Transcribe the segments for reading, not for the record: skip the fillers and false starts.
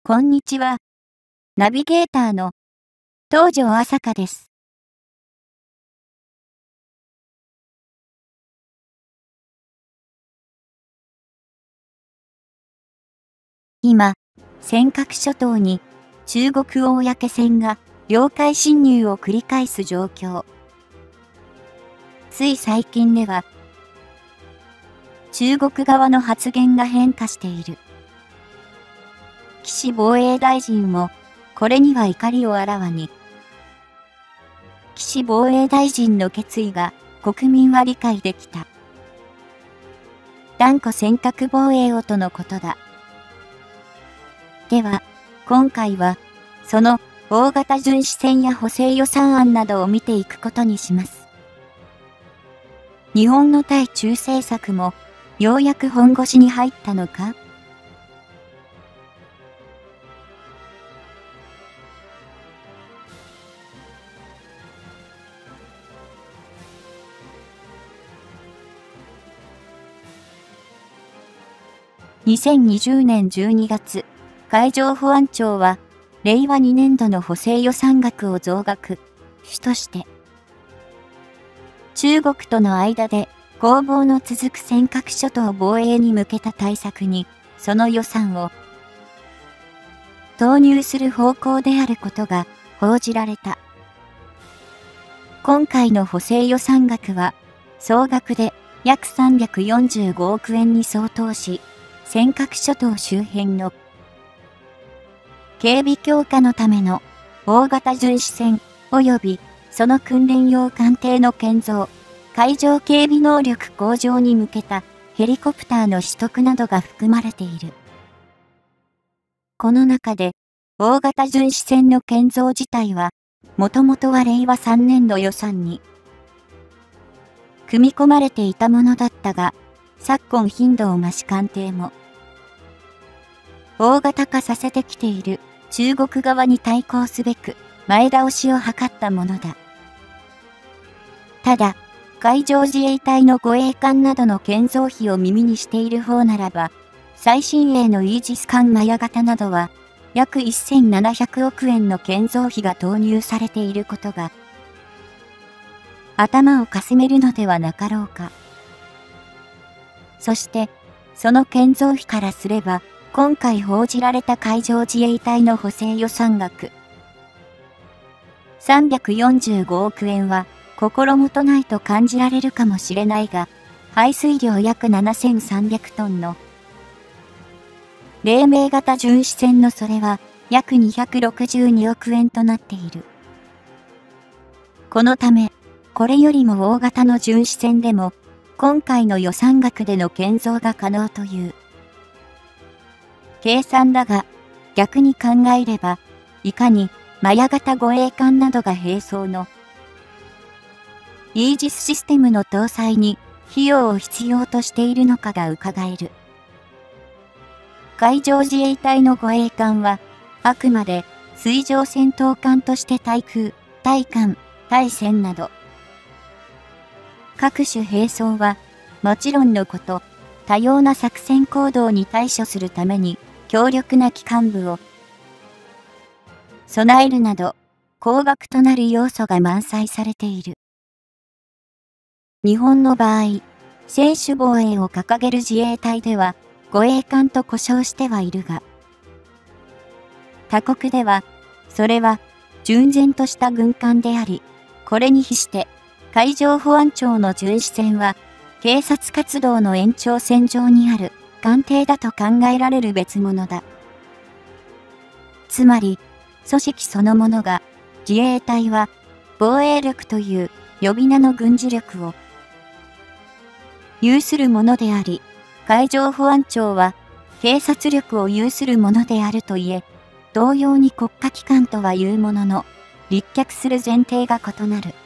こんにちは。ナビゲーターの東條朝香です。今、尖閣諸島に中国公船が領海侵入を繰り返す状況。つい最近では、中国側の発言が変化している。岸防衛大臣もこれには怒りをあらわに。岸防衛大臣の決意が国民は理解できた。断固尖閣防衛をとのことだ。では、今回は、その大型巡視船や補正予算案などを見ていくことにします。日本の対中政策も、ようやく本腰に入ったのか2020年12月、海上保安庁は、令和2年度の補正予算額を増額、主として、中国との間で攻防の続く尖閣諸島防衛に向けた対策に、その予算を投入する方向であることが報じられた。今回の補正予算額は、総額で約345億円に相当し、尖閣諸島周辺の警備強化のための大型巡視船及びその訓練用艦艇の建造、海上警備能力向上に向けたヘリコプターの取得などが含まれている。この中で大型巡視船の建造自体は、もともとは令和3年度予算に組み込まれていたものだったが、昨今頻度を増し艦艇も大型化させてきている中国側に対抗すべく前倒しを図ったものだ。ただ、海上自衛隊の護衛艦などの建造費を耳にしている方ならば、最新鋭のイージス艦マヤ型などは約1700億円の建造費が投入されていることが頭をかすめるのではなかろうか。そして、その建造費からすれば、今回報じられた海上自衛隊の補正予算額345億円は心もとないと感じられるかもしれないが、排水量約7300トンの黎明型巡視船のそれは約262億円となっている。このため、これよりも大型の巡視船でも今回の予算額での建造が可能という計算だが、逆に考えれば、いかにマヤ型護衛艦などが並走のイージスシステムの搭載に費用を必要としているのかが伺える。海上自衛隊の護衛艦は、あくまで水上戦闘艦として対空、対艦、対戦など、各種並走はもちろんのこと、多様な作戦行動に対処するために強力な機関部を備えるなど、高額となる要素が満載されている。日本の場合、専守防衛を掲げる自衛隊では、護衛艦と呼称してはいるが、他国では、それは純然とした軍艦であり、これに比して、海上保安庁の巡視船は、警察活動の延長線上にある艦艇だと考えられる別物だ。つまり、組織そのものが、自衛隊は、防衛力という呼び名の軍事力を有するものであり、海上保安庁は、警察力を有するものであるといえ、同様に国家機関とはいうものの、立脚する前提が異なる。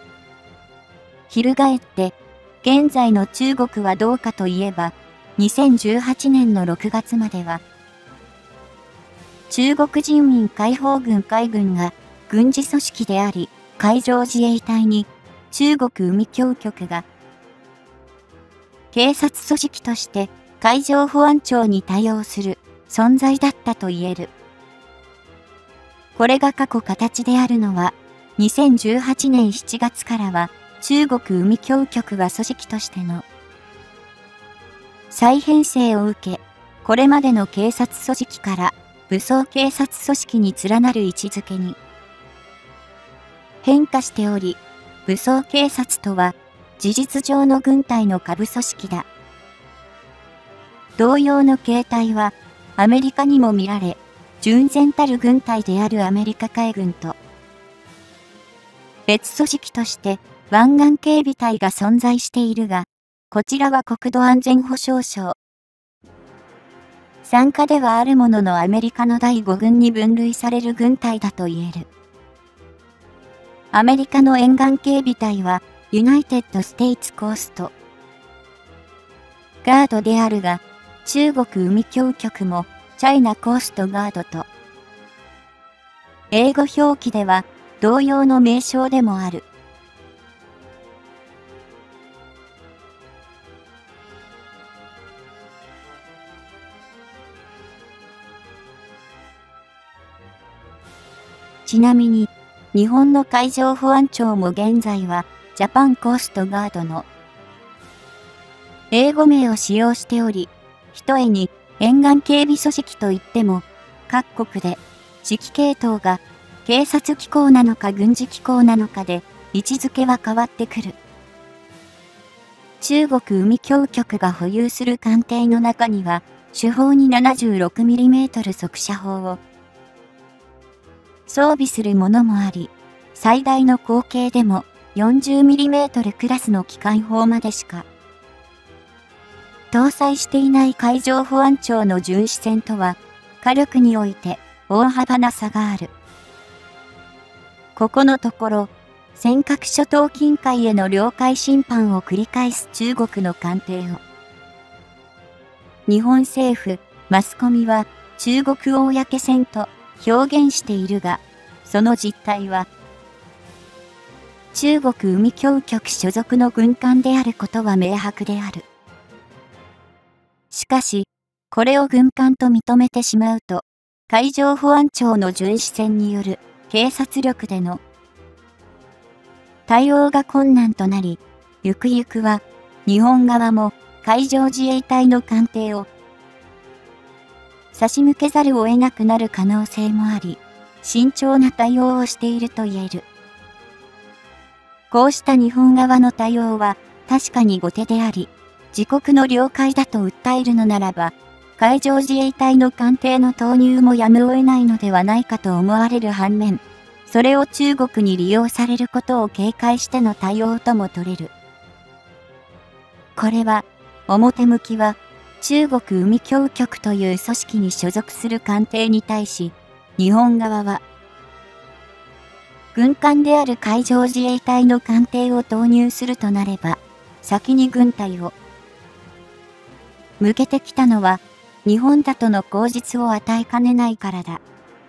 翻って、現在の中国はどうかといえば、2018年の6月までは、中国人民解放軍海軍が軍事組織であり、海上自衛隊に中国海峡局が警察組織として海上保安庁に対応する存在だったと言える。 これが過去形であるのは、2018年7月からは中国海峡局は組織としての再編成を受け、これまでの警察組織から武装警察組織に連なる位置づけに変化しており、武装警察とは事実上の軍隊の下部組織だ。同様の形態はアメリカにも見られ、純然たる軍隊であるアメリカ海軍と別組織として湾岸警備隊が存在しているが、こちらは国土安全保障省傘下ではあるもののアメリカの第5軍に分類される軍隊だと言える。アメリカの沿岸警備隊はユナイテッド・ステイツ・コーストガードであるが、中国海峡局もチャイナ・コーストガードと英語表記では同様の名称でもある。ちなみに、日本の海上保安庁も現在はジャパンコーストガードの英語名を使用しており、ひとえに沿岸警備組織といっても、各国で指揮系統が警察機構なのか軍事機構なのかで位置づけは変わってくる。中国海峡局が保有する艦艇の中には、主砲に 76mm 速射砲を装備するものもあり、最大の口径でも 40mm クラスの機関砲までしか搭載していない海上保安庁の巡視船とは火力において大幅な差がある。ここのところ、尖閣諸島近海への領海侵犯を繰り返す中国の艦艇を日本政府、マスコミは中国公船と表現しているが、その実態は中国海峡局所属の軍艦であることは明白である。しかし、これを軍艦と認めてしまうと、海上保安庁の巡視船による警察力での対応が困難となり、ゆくゆくは日本側も海上自衛隊の艦艇を差し向けざるを得なくなる可能性もあり、慎重な対応をしていると言える。こうした日本側の対応は確かに後手であり、自国の領海だと訴えるのならば、海上自衛隊の艦艇の投入もやむを得ないのではないかと思われる反面、それを中国に利用されることを警戒しての対応とも取れる。これは、表向きは、中国海峡局という組織に所属する艦艇に対し、日本側は、軍艦である海上自衛隊の艦艇を投入するとなれば、先に軍隊を向けてきたのは、日本だとの口実を与えかねないからだ。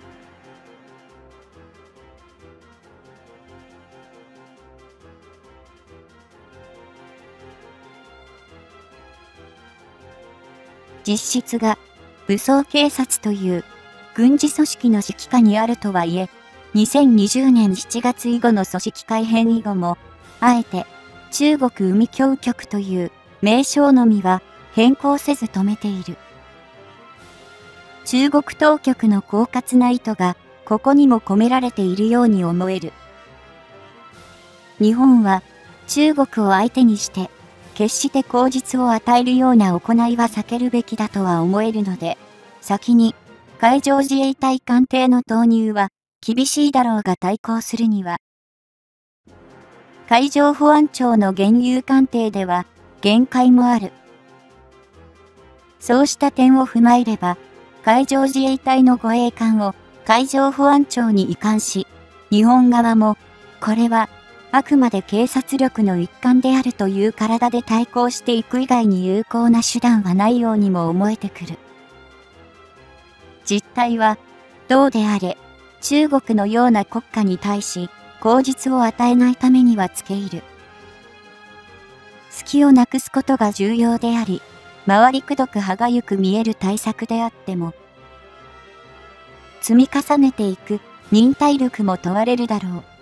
実質が武装警察という軍事組織の指揮下にあるとはいえ、2020年7月以後の組織改編以後も、あえて中国海峡局という名称のみは変更せず止めている。中国当局の狡猾な意図がここにも込められているように思える。日本は中国を相手にして決して口実を与えるような行いは避けるべきだとは思えるので、先に海上自衛隊艦艇の投入は厳しいだろうが対抗するには、海上保安庁の現有艦艇では限界もある。そうした点を踏まえれば、海上自衛隊の護衛艦を海上保安庁に移管し、日本側も、これはあくまで警察力の一環であるという体で対抗していく以外に有効な手段はないようにも思えてくる。実態は、どうであれ、中国のような国家に対し、口実を与えないためには付け入る。隙をなくすことが重要であり、回りくどく歯がゆく見える対策であっても、積み重ねていく忍耐力も問われるだろう。